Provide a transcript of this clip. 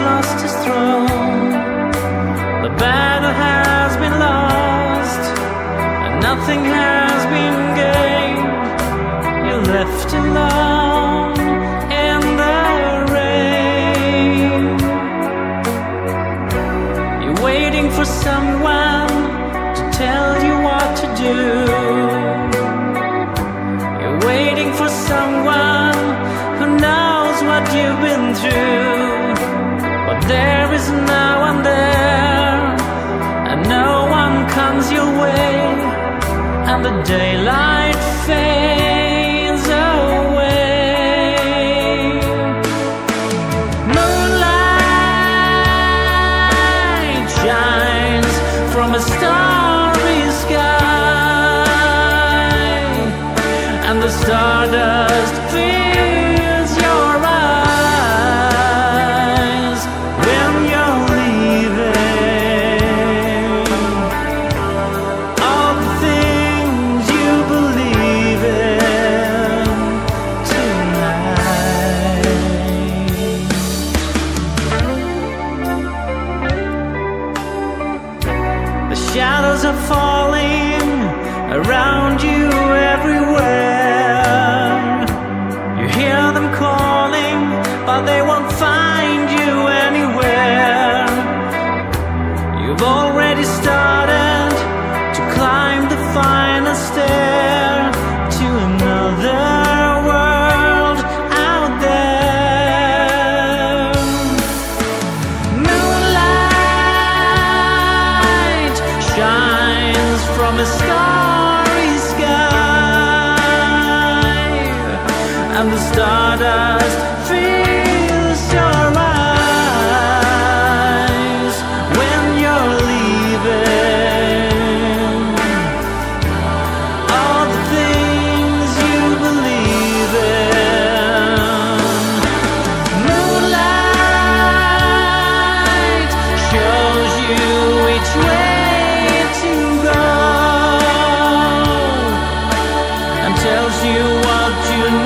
lost his throne. The battle has been lost, and nothing has been gained. You're left alone in the rain. You're waiting for someone to tell you what to do. You're waiting for someone who knows what you've been through. But there is no one there, and no one comes your way, and the daylight fades away. Moonlight shines from a starry sky, and the stardust fills your eyes when you're leaving. All the things you believe in tonight. The shadows are falling around you everywhere. You hear them calling, but they won't find you anywhere. You've already started to climb the final stair to another world out there. Moonlight shines from a starry sky, and the stardust fills your eyes when you're leaving. All the things you believe in. Moonlight shows you which way to go, and tells you what you